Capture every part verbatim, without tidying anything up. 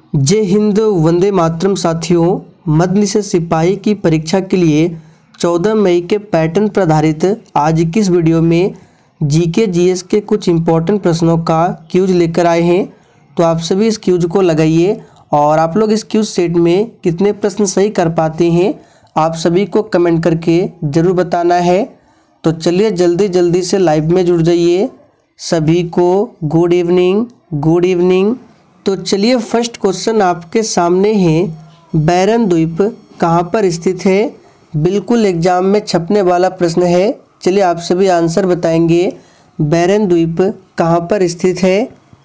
जय हिंद, वंदे मातरम। साथियों, मध्य से सिपाही की परीक्षा के लिए चौदह मई के पैटर्न पर आधारित आज की इस वीडियो में जीके जीएस के कुछ इम्पोर्टेंट प्रश्नों का क्यूज लेकर आए हैं। तो आप सभी इस क्यूज को लगाइए और आप लोग इस क्यूज सेट में कितने प्रश्न सही कर पाते हैं आप सभी को कमेंट करके ज़रूर बताना है। तो चलिए जल्दी जल्दी से लाइव में जुड़ जाइए। सभी को गुड इवनिंग, गुड इवनिंग। तो चलिए फर्स्ट क्वेश्चन आपके सामने है, बैरन द्वीप कहाँ पर स्थित है? बिल्कुल एग्जाम में छपने वाला प्रश्न है। चलिए आप सभी आंसर बताएंगे, बैरन द्वीप कहाँ पर स्थित है?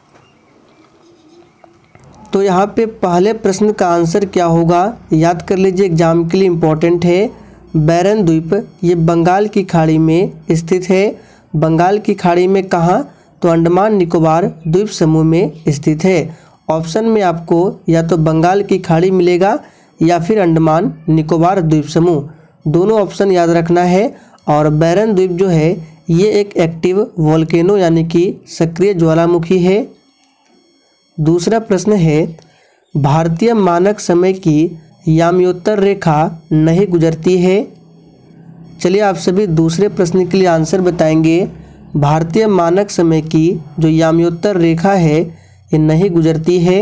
तो यहाँ पे पहले प्रश्न का आंसर क्या होगा, याद कर लीजिए, एग्जाम के लिए इम्पोर्टेंट है। बैरन द्वीप ये बंगाल की खाड़ी में स्थित है। बंगाल की खाड़ी में कहाँ? तो अंडमान निकोबार द्वीप समूह में स्थित है। ऑप्शन में आपको या तो बंगाल की खाड़ी मिलेगा या फिर अंडमान निकोबार द्वीप समूह, दोनों ऑप्शन याद रखना है। और बैरन द्वीप जो है ये एक एक्टिव वोल्केनो यानी कि सक्रिय ज्वालामुखी है। दूसरा प्रश्न है, भारतीय मानक समय की याम्योत्तर रेखा नहीं गुजरती है। चलिए आप सभी दूसरे प्रश्न के लिए आंसर बताएंगे। भारतीय मानक समय की जो याम्योत्तर रेखा है ये नहीं गुजरती है।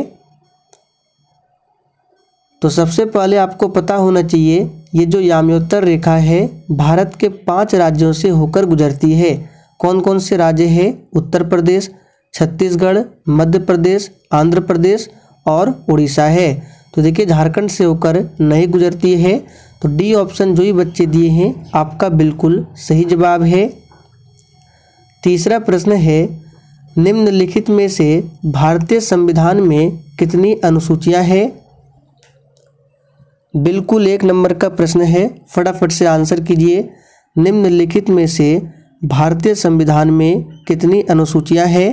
तो सबसे पहले आपको पता होना चाहिए ये जो याम्योत्तर रेखा है भारत के पांच राज्यों से होकर गुजरती है। कौन कौन से राज्य है? उत्तर प्रदेश, छत्तीसगढ़, मध्य प्रदेश, आंध्र प्रदेश और उड़ीसा है। तो देखिए झारखंड से होकर नहीं गुजरती है। तो डी ऑप्शन जो ही बच्चे दिए हैं आपका बिल्कुल सही जवाब है। तीसरा प्रश्न है, निम्नलिखित में से भारतीय संविधान में कितनी अनुसूचियां हैं? बिल्कुल एक नंबर का प्रश्न है, फटाफट से आंसर कीजिए। निम्नलिखित में से भारतीय संविधान में कितनी अनुसूचियां हैं?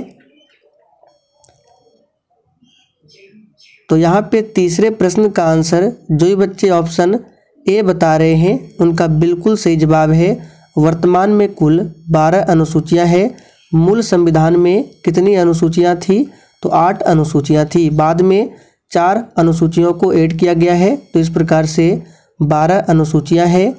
तो यहाँ पे तीसरे प्रश्न का आंसर जो ही बच्चे ऑप्शन ए बता रहे हैं उनका बिल्कुल सही जवाब है। वर्तमान में कुल बारह अनुसूचियां हैं। मूल संविधान में कितनी अनुसूचियां थी? तो आठ अनुसूचियां थी। बाद में चार अनुसूचियों को ऐड किया गया है। तो इस प्रकार से बारह अनुसूचियां हैं।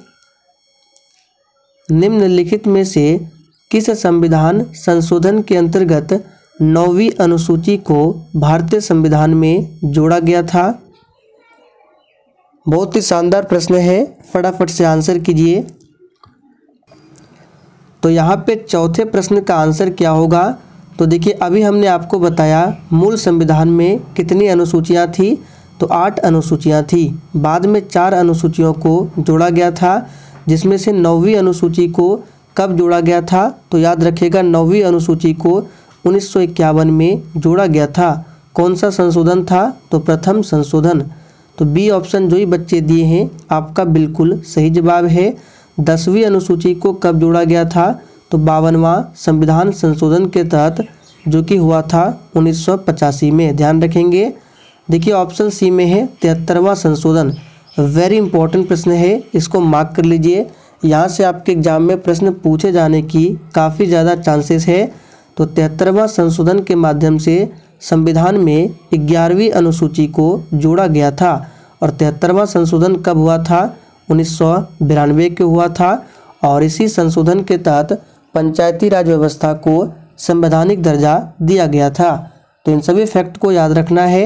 निम्नलिखित में से किस संविधान संशोधन के अंतर्गत नौवीं अनुसूची को भारतीय संविधान में जोड़ा गया था? बहुत ही शानदार प्रश्न है, फटाफट से आंसर कीजिए। तो यहाँ पे चौथे प्रश्न का आंसर क्या होगा? तो देखिए अभी हमने आपको बताया मूल संविधान में कितनी अनुसूचियाँ थी, तो आठ अनुसूचियाँ थी। बाद में चार अनुसूचियों को जोड़ा गया था, जिसमें से नौवीं अनुसूची को कब जोड़ा गया था? तो याद रखिएगा नौवीं अनुसूची को उन्नीस सौ इक्यावन में जोड़ा गया था। कौन सा संशोधन था? तो प्रथम संशोधन। तो बी ऑप्शन जो ही बच्चे दिए हैं आपका बिल्कुल सही जवाब है। दसवीं अनुसूची को कब जोड़ा गया था? तो बावनवां संविधान संशोधन के तहत, जो कि हुआ था उन्नीस सौ पचासी में। ध्यान रखेंगे। देखिए ऑप्शन सी में है तिहत्तरवां संशोधन। वेरी इंपॉर्टेंट प्रश्न है, इसको मार्क कर लीजिए। यहाँ से आपके एग्जाम में प्रश्न पूछे जाने की काफ़ी ज़्यादा चांसेस है। तो तिहत्तरवां संशोधन के माध्यम से संविधान में ग्यारहवीं अनुसूची को जोड़ा गया था। और तिहत्तरवां संशोधन कब हुआ था? उन्नीस सौ बिरानवे के हुआ था। और इसी संशोधन के तहत पंचायती राज व्यवस्था को संवैधानिक दर्जा दिया गया था। तो इन सभी फैक्ट को याद रखना है।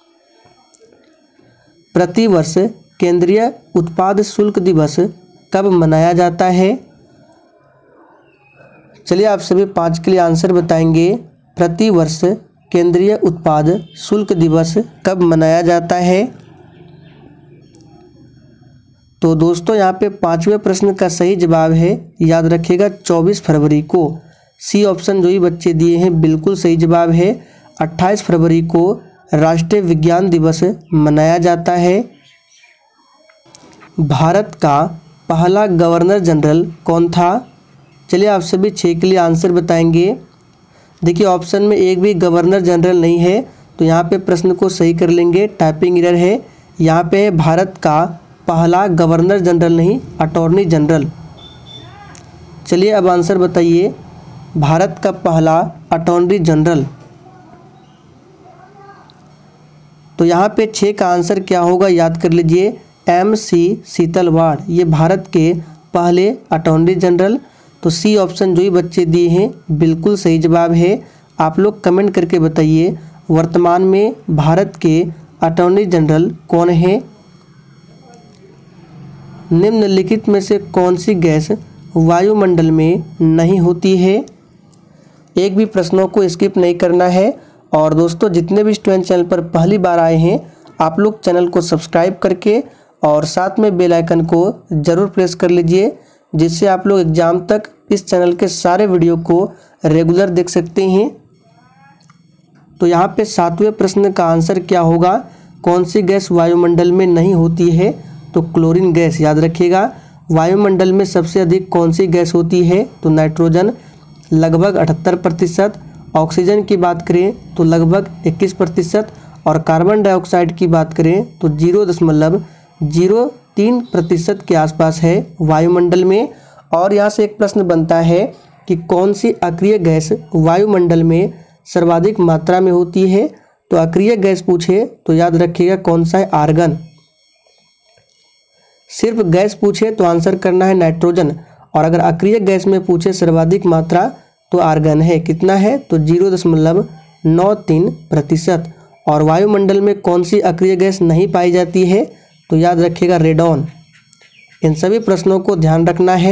प्रतिवर्ष केंद्रीय उत्पाद शुल्क दिवस कब मनाया जाता है? चलिए आप सभी पाँच के लिए आंसर बताएंगे। प्रतिवर्ष केंद्रीय उत्पाद शुल्क दिवस कब मनाया जाता है? तो दोस्तों यहाँ पे पांचवें प्रश्न का सही जवाब है, याद रखिएगा, चौबीस फरवरी को। सी ऑप्शन जो ही बच्चे दिए हैं बिल्कुल सही जवाब है। अट्ठाईस फरवरी को राष्ट्रीय विज्ञान दिवस मनाया जाता है। भारत का पहला गवर्नर जनरल कौन था? चलिए आप सभी छः के लिए आंसर बताएंगे। देखिए ऑप्शन में एक भी गवर्नर जनरल नहीं है, तो यहाँ पे प्रश्न को सही कर लेंगे, टाइपिंग एरर है। यहाँ पे है भारत का पहला गवर्नर जनरल, नहीं अटॉर्नी जनरल। चलिए अब आंसर बताइए, भारत का पहला अटॉर्नी जनरल। तो यहाँ पे छः का आंसर क्या होगा याद कर लीजिए, एम सी शीतलवाड़, ये भारत के पहले अटॉर्नी जनरल। तो सी ऑप्शन जो ही बच्चे दिए हैं बिल्कुल सही जवाब है। आप लोग कमेंट करके बताइए वर्तमान में भारत के अटॉर्नी जनरल कौन है। निम्नलिखित में से कौन सी गैस वायुमंडल में नहीं होती है। एक भी प्रश्नों को स्किप नहीं करना है। और दोस्तों जितने भी स्टूडेंट चैनल पर पहली बार आए हैं आप लोग चैनल को सब्सक्राइब करके और साथ में बेल आइकन को ज़रूर प्रेस कर लीजिए, जिससे आप लोग एग्ज़ाम तक इस चैनल के सारे वीडियो को रेगुलर देख सकते हैं। तो यहाँ पे सातवें प्रश्न का आंसर क्या होगा, कौन सी गैस वायुमंडल में नहीं होती है। तो क्लोरीन गैस याद रखिएगा। वायुमंडल में सबसे अधिक कौन सी गैस होती है, तो नाइट्रोजन लगभग अठहत्तर प्रतिशत, ऑक्सीजन की बात करें तो लगभग इक्कीस प्रतिशत, और कार्बन डाइऑक्साइड की बात करें तो जीरो दशमलव जीरो तीन प्रतिशत के आसपास है वायुमंडल में। और यहाँ से एक प्रश्न बनता है कि कौन सी अक्रिय गैस वायुमंडल में सर्वाधिक मात्रा में होती है। तो अक्रिय गैस पूछे तो याद रखिएगा कौन सा है, आर्गन। सिर्फ गैस पूछे तो आंसर करना है नाइट्रोजन, और अगर अक्रिय गैस में पूछे सर्वाधिक मात्रा तो आर्गन है। कितना है, तो जीरो दशमलव नौ तीन प्रतिशत। और वायुमंडल में कौन सी अक्रिय गैस नहीं पाई जाती है, तो याद रखिएगा रेडॉन। इन सभी प्रश्नों को ध्यान रखना है।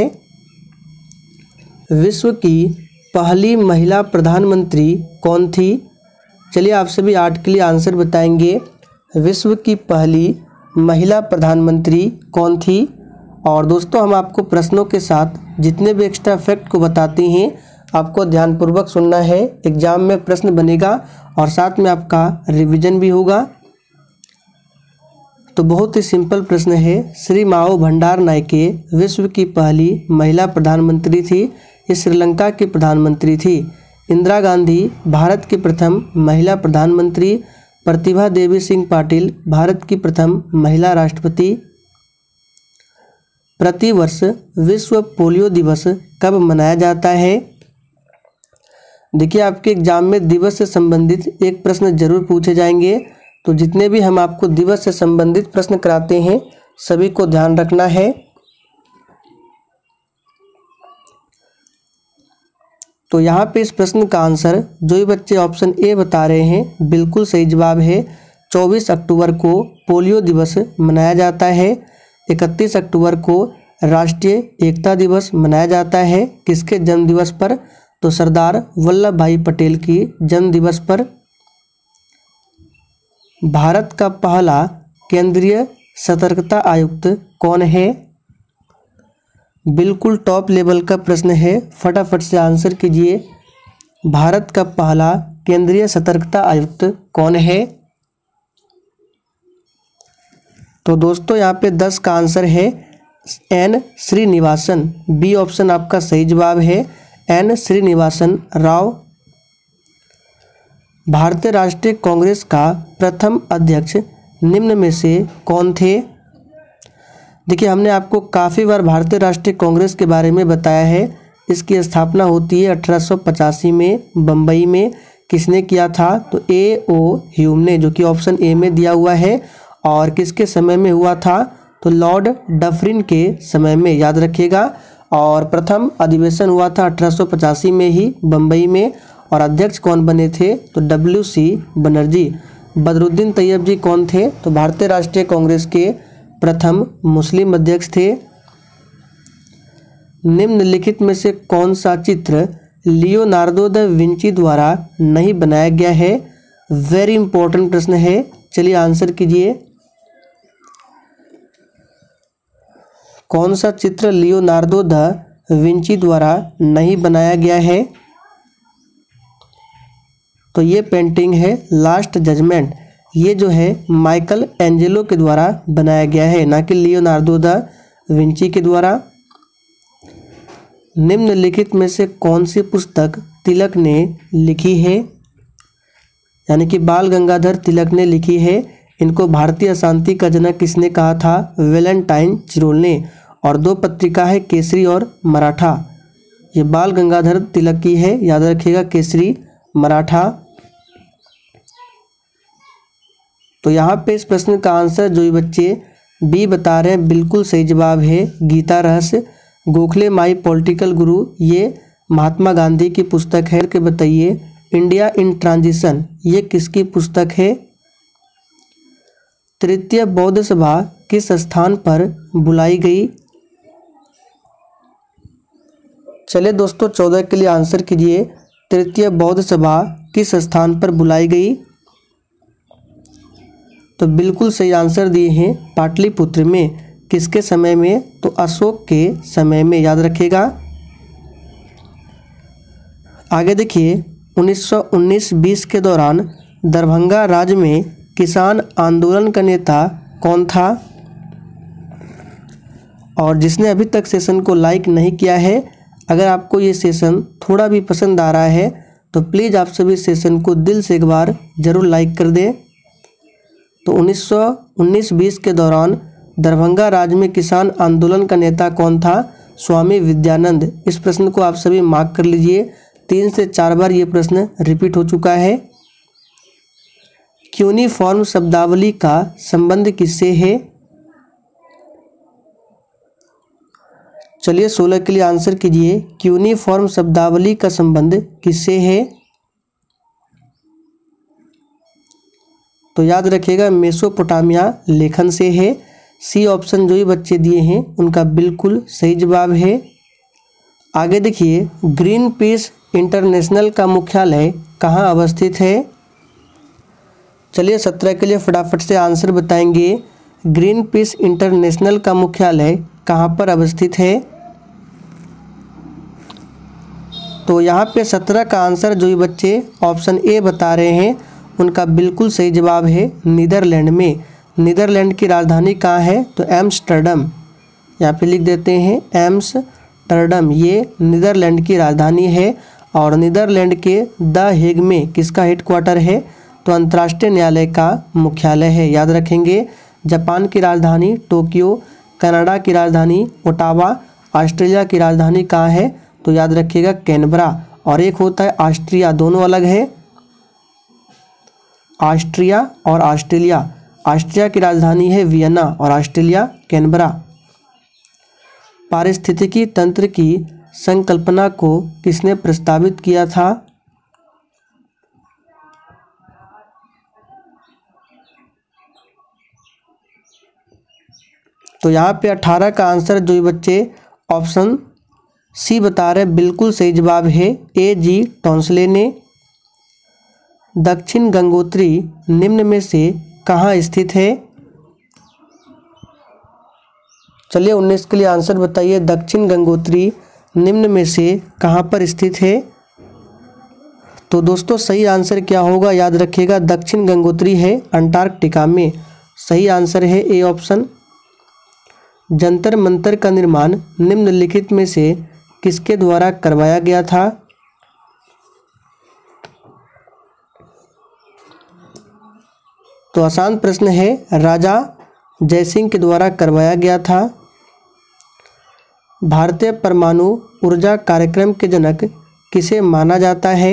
विश्व की पहली महिला प्रधानमंत्री कौन थी। चलिए आप सभी आठ के लिए आंसर बताएंगे। विश्व की पहली महिला प्रधानमंत्री कौन थी। और दोस्तों हम आपको प्रश्नों के साथ जितने भी एक्स्ट्रा फैक्ट को बताते हैं आपको ध्यानपूर्वक सुनना है। एग्जाम में प्रश्न बनेगा और साथ में आपका रिवीजन भी होगा। तो बहुत ही सिंपल प्रश्न है, श्री माओ भंडार नायके विश्व की पहली महिला प्रधानमंत्री थी। ये श्रीलंका की प्रधानमंत्री थी। इंदिरा गांधी भारत की प्रथम महिला प्रधानमंत्री। प्रतिभा देवी सिंह पाटिल भारत की प्रथम महिला राष्ट्रपति। प्रतिवर्ष विश्व पोलियो दिवस कब मनाया जाता है। देखिए आपके एग्जाम में दिवस से संबंधित एक प्रश्न जरूर पूछे जाएंगे। तो जितने भी हम आपको दिवस से संबंधित प्रश्न कराते हैं सभी को ध्यान रखना है। तो यहाँ पे इस प्रश्न का आंसर जो ही बच्चे ऑप्शन ए बता रहे हैं बिल्कुल सही जवाब है। चौबीस अक्टूबर को पोलियो दिवस मनाया जाता है। इकतीस अक्टूबर को राष्ट्रीय एकता दिवस मनाया जाता है। किसके जन्म दिवस पर, तो सरदार वल्लभ भाई पटेल की जन्म दिवस पर। भारत का पहला केंद्रीय सतर्कता आयुक्त कौन है। बिल्कुल टॉप लेवल का प्रश्न है, फटाफट से आंसर कीजिए। भारत का पहला केंद्रीय सतर्कता आयुक्त कौन है। तो दोस्तों यहाँ पे दस का आंसर है एन श्रीनिवासन। बी ऑप्शन आपका सही जवाब है, एन श्रीनिवासन राव। भारतीय राष्ट्रीय कांग्रेस का प्रथम अध्यक्ष निम्न में से कौन थे। देखिए हमने आपको काफ़ी बार भारतीय राष्ट्रीय कांग्रेस के बारे में बताया है। इसकी स्थापना होती है अठारह सौ पचासी में बम्बई में। किसने किया था, तो ए ओ ह्यूम ने, जो कि ऑप्शन ए में दिया हुआ है। और किसके समय में हुआ था, तो लॉर्ड डफरिन के समय में, याद रखिएगा। और प्रथम अधिवेशन हुआ था अठारह सौ पचासी में ही बम्बई में। और अध्यक्ष कौन बने थे, तो W C Banerjee. Badruddin Tyabji कौन थे, तो भारतीय राष्ट्रीय कांग्रेस के प्रथम मुस्लिम अध्यक्ष थे। निम्नलिखित में से कौन सा चित्र लियोनार्डो द विंची द्वारा नहीं बनाया गया है। वेरी इंपॉर्टेंट प्रश्न है, चलिए आंसर कीजिए। कौन सा चित्र लियोनार्डो द विंची द्वारा नहीं बनाया गया है। तो ये पेंटिंग है लास्ट जजमेंट। ये जो है माइकल एंजेलो के द्वारा बनाया गया है, ना कि लियोनार्डो द विंची के द्वारा। निम्नलिखित में से कौन सी पुस्तक तिलक ने लिखी है, यानी कि बाल गंगाधर तिलक ने लिखी है। इनको भारतीय शांति का जनक किसने कहा था, वैलेंटाइन चिरोल ने। और दो पत्रिका है केसरी और मराठा। ये बाल गंगाधर तिलक की है, याद रखिएगा, केसरी मराठा। तो यहाँ पे इस प्रश्न का आंसर जो ये बच्चे बी बता रहे हैं बिल्कुल सही जवाब है गीता रहस्य। गोखले माई पॉलिटिकल गुरु ये महात्मा गांधी की पुस्तक है। के बताइए इंडिया इन ट्रांजिशन ये किसकी पुस्तक है। तृतीय बौद्ध सभा किस स्थान पर बुलाई गई। चलिए दोस्तों चौदह के लिए आंसर कीजिए। तृतीय बौद्ध सभा किस स्थान पर बुलाई गई। तो बिल्कुल सही आंसर दिए हैं पाटलिपुत्र में। किसके समय में, तो अशोक के समय में, याद रखिएगा। आगे देखिए उन्नीस सौ उन्नीस बीस के दौरान दरभंगा राज्य में किसान आंदोलन का नेता कौन था। और जिसने अभी तक सेशन को लाइक नहीं किया है, अगर आपको ये सेशन थोड़ा भी पसंद आ रहा है तो प्लीज़ आप सभी सेशन को दिल से एक बार ज़रूर लाइक कर दें। तो उन्नीस सौ उन्नीस बीस के दौरान दरभंगा राज्य में किसान आंदोलन का नेता कौन था। स्वामी विद्यानंद। इस प्रश्न को आप सभी मार्क कर लीजिए, तीन से चार बार ये प्रश्न रिपीट हो चुका है। क्यूनिफॉर्म शब्दावली का संबंध किससे है। चलिए सोलह के लिए आंसर कीजिए। क्यूनिफॉर्म शब्दावली का संबंध किससे है। तो याद रखिएगा मेसोपोटामिया लेखन से है। सी ऑप्शन जो ही बच्चे दिए हैं उनका बिल्कुल सही जवाब है। आगे देखिए ग्रीन पीस इंटरनेशनल का मुख्यालय कहाँ अवस्थित है। चलिए सत्रह के लिए फटाफट से आंसर बताएंगे। ग्रीन पीस इंटरनेशनल का मुख्यालय कहाँ पर अवस्थित है। तो यहाँ पे सत्रह का आंसर जो ये बच्चे ऑप्शन ए बता रहे हैं उनका बिल्कुल सही जवाब है नीदरलैंड में। नीदरलैंड की राजधानी कहाँ है, तो एम्स्टर्डम। यहाँ पे लिख देते हैं एम्स्टर्डम, ये नीदरलैंड की राजधानी है। और नीदरलैंड के द हेग में किसका हेडक्वार्टर है, तो अंतर्राष्ट्रीय न्यायालय का मुख्यालय है, याद रखेंगे। जापान की राजधानी टोक्यो, कनाडा की राजधानी ओटावा, ऑस्ट्रेलिया की राजधानी कहाँ है, तो याद रखिएगा कैनबरा। और एक होता है ऑस्ट्रिया, दोनों अलग है, ऑस्ट्रिया और ऑस्ट्रेलिया। ऑस्ट्रिया की राजधानी है वियना और ऑस्ट्रेलिया कैनबरा। पारिस्थितिकी तंत्र की संकल्पना को किसने प्रस्तावित किया था। तो यहाँ पे अठारह का आंसर जो बच्चे ऑप्शन सी बता रहे बिल्कुल सही जवाब है ए जी टॉन्सले ने। दक्षिण गंगोत्री निम्न में से कहाँ स्थित है। चलिए उन्नीस के लिए आंसर बताइए। दक्षिण गंगोत्री निम्न में से कहाँ पर स्थित है। तो दोस्तों सही आंसर क्या होगा, याद रखिएगा दक्षिण गंगोत्री है अंटार्कटिका में। सही आंसर है ए ऑप्शन। जंतर मंतर का निर्माण निम्नलिखित में से किसके द्वारा करवाया गया था। तो आसान प्रश्न है, राजा जयसिंह के द्वारा करवाया गया था। भारतीय परमाणु ऊर्जा कार्यक्रम के जनक किसे माना जाता है।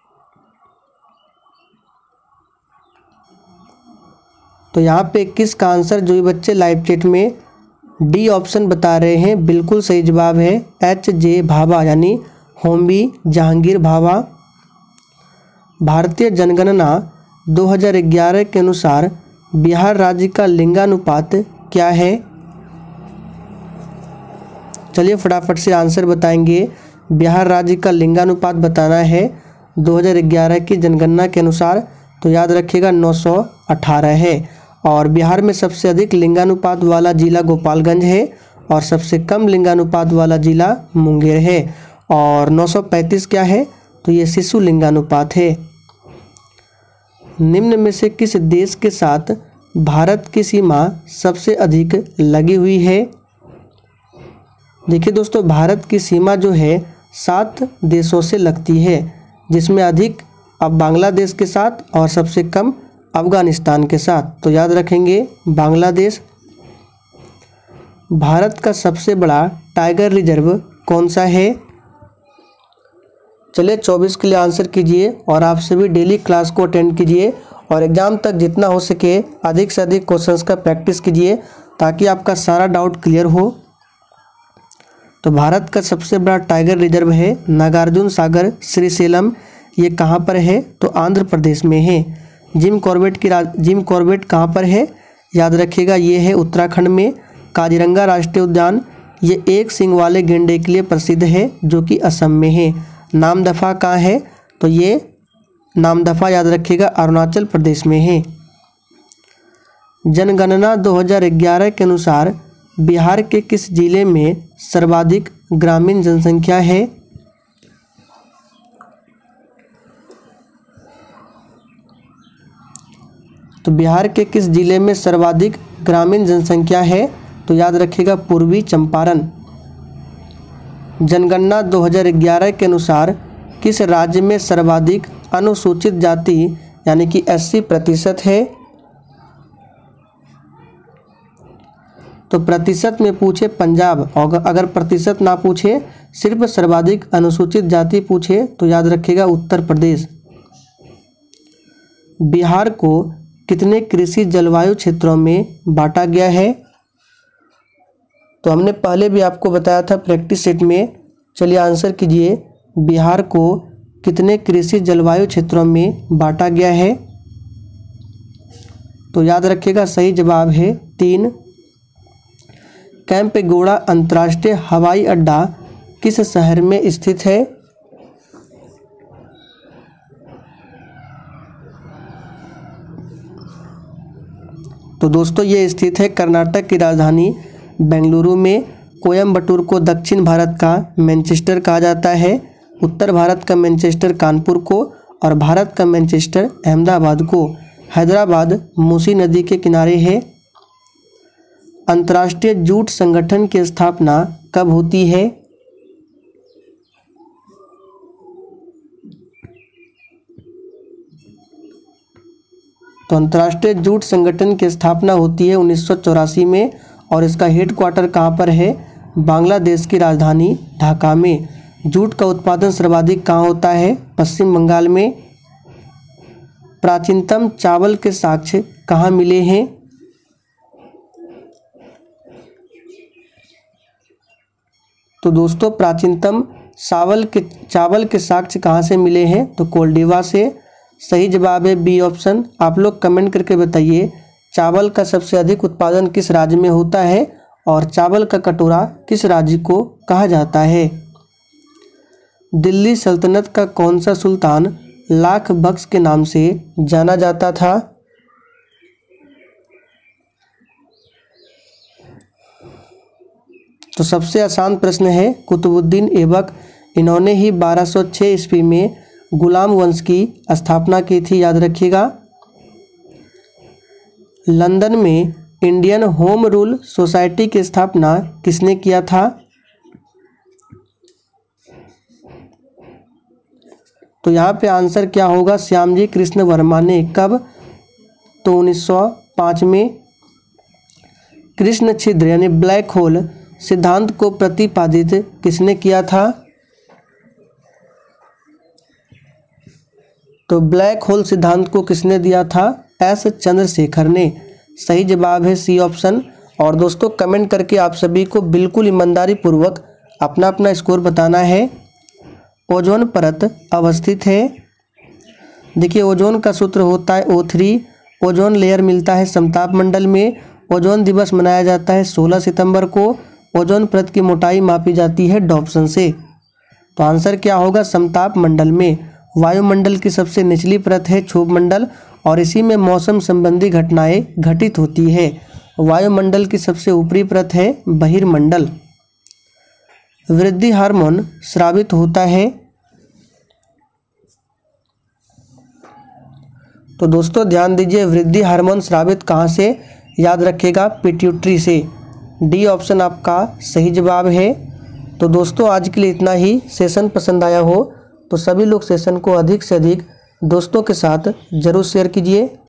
तो यहाँ पे इक्कीस का आंसर जो ये बच्चे लाइव चैट में डी ऑप्शन बता रहे हैं बिल्कुल सही जवाब है एच जे भाभा, यानी होमी जहांगीर भाभा। भारतीय जनगणना दो हज़ार ग्यारह के अनुसार बिहार राज्य का लिंगानुपात क्या है। चलिए फटाफट से आंसर बताएंगे। बिहार राज्य का लिंगानुपात बताना है दो हज़ार ग्यारह की जनगणना के अनुसार। तो याद रखिएगा नौ सौ अठारह है। और बिहार में सबसे अधिक लिंगानुपात वाला जिला गोपालगंज है और सबसे कम लिंगानुपात वाला जिला मुंगेर है। और नौ सौ पैंतीस क्या है, तो ये शिशु लिंगानुपात है। निम्न में से किस देश के साथ भारत की सीमा सबसे अधिक लगी हुई है। देखिए दोस्तों भारत की सीमा जो है सात देशों से लगती है, जिसमें अधिक अब बांग्लादेश के साथ और सबसे कम अफगानिस्तान के साथ। तो याद रखेंगे बांग्लादेश। भारत का सबसे बड़ा टाइगर रिजर्व कौन सा है। चलिए चौबीस के लिए आंसर कीजिए और आप सभी डेली क्लास को अटेंड कीजिए और एग्ज़ाम तक जितना हो सके अधिक से अधिक क्वेश्चंस का प्रैक्टिस कीजिए ताकि आपका सारा डाउट क्लियर हो। तो भारत का सबसे बड़ा टाइगर रिजर्व है नागार्जुन सागर श्रीशैलम, ये कहाँ पर है? तो आंध्र प्रदेश में है। जिम कॉर्बेट की राज जिम कॉर्बेट कहाँ पर है? याद रखिएगा ये है उत्तराखंड में। काजीरंगा राष्ट्रीय उद्यान ये एक सींग वाले गैंडे के लिए प्रसिद्ध है जो कि असम में है। नामदफा कहाँ है? तो ये नामदफा याद रखिएगा अरुणाचल प्रदेश में है। जनगणना दो हज़ार ग्यारह के अनुसार बिहार के किस जिले में सर्वाधिक ग्रामीण जनसंख्या है? तो बिहार के किस जिले में सर्वाधिक ग्रामीण जनसंख्या है? तो याद रखिएगा पूर्वी चंपारण। जनगणना दो हज़ार ग्यारह के अनुसार किस राज्य में सर्वाधिक अनुसूचित जाति यानी कि अस्सी प्रतिशत है? तो प्रतिशत में पूछे पंजाब, और अगर प्रतिशत ना पूछे सिर्फ सर्वाधिक अनुसूचित जाति पूछे तो याद रखिएगा उत्तर प्रदेश। बिहार को कितने कृषि जलवायु क्षेत्रों में बांटा गया है? तो हमने पहले भी आपको बताया था प्रैक्टिस सेट में। चलिए आंसर कीजिए, बिहार को कितने कृषि जलवायु क्षेत्रों में बांटा गया है? तो याद रखिएगा सही जवाब है तीन। कैंपेगौड़ा अंतर्राष्ट्रीय हवाई अड्डा किस शहर में स्थित है? तो दोस्तों ये स्थित है कर्नाटक की राजधानी बेंगलुरु में। कोयम्बटूर को दक्षिण भारत का मैनचेस्टर कहा जाता है, उत्तर भारत का मैनचेस्टर कानपुर को और भारत का मैनचेस्टर अहमदाबाद को। हैदराबाद मूसी नदी के किनारे है। अंतर्राष्ट्रीय जूट संगठन की स्थापना कब होती है? तो अंतर्राष्ट्रीय जूट संगठन की स्थापना होती है उन्नीस सौ चौरासी में और इसका हेडक्वार्टर कहाँ पर है? बांग्लादेश की राजधानी ढाका में। जूट का उत्पादन सर्वाधिक कहाँ होता है? पश्चिम बंगाल में। प्राचीनतम चावल के साक्ष्य कहाँ मिले हैं? तो दोस्तों प्राचीनतम चावल के चावल के साक्ष्य कहाँ से मिले हैं? तो कोल्डिवा से। सही जवाब है बी ऑप्शन। आप लोग कमेंट करके बताइए चावल का सबसे अधिक उत्पादन किस राज्य में होता है और चावल का कटोरा किस राज्य को कहा जाता है? दिल्ली सल्तनत का कौन सा सुल्तान लाख बख्श के नाम से जाना जाता था? तो सबसे आसान प्रश्न है कुतुबुद्दीन ऐबक। इन्होंने ही बारह सौ छह ईस्वी में गुलाम वंश की स्थापना की थी, याद रखिएगा। लंदन में इंडियन होम रूल सोसाइटी की स्थापना किसने किया था? तो यहाँ पे आंसर क्या होगा? श्यामजी कृष्ण वर्मा ने। कब? तो उन्नीस सौ पाँच में। कृष्ण छिद्र यानी ब्लैक होल सिद्धांत को प्रतिपादित किसने किया था? तो ब्लैक होल सिद्धांत को किसने दिया था? एस चंद्रशेखर ने। सही जवाब है सी ऑप्शन। और दोस्तों कमेंट करके आप सभी को बिल्कुल ईमानदारी पूर्वक अपना अपना स्कोर बताना है। ओजोन परत अवस्थित है। देखिए ओजोन का सूत्र होता है ओ थ्री। ओजोन लेयर मिलता है समताप मंडल में। ओजोन दिवस मनाया जाता है सोलह सितंबर को। ओजोन परत की मोटाई मापी जाती है डॉप्सन से। तो आंसर क्या होगा? समताप मंडल में। वायुमंडल की सबसे निचली परत है क्षोभ मंडल और इसी में मौसम संबंधी घटनाएं घटित होती है। वायुमंडल की सबसे ऊपरी परत है बहिर्मंडल। वृद्धि हार्मोन स्रावित होता है। तो दोस्तों ध्यान दीजिए वृद्धि हार्मोन स्रावित कहाँ से? याद रखिएगा पिट्यूटरी से। डी ऑप्शन आपका सही जवाब है। तो दोस्तों आज के लिए इतना ही। सेशन पसंद आया हो तो सभी लोग सेशन को अधिक से अधिक दोस्तों के साथ ज़रूर शेयर कीजिए।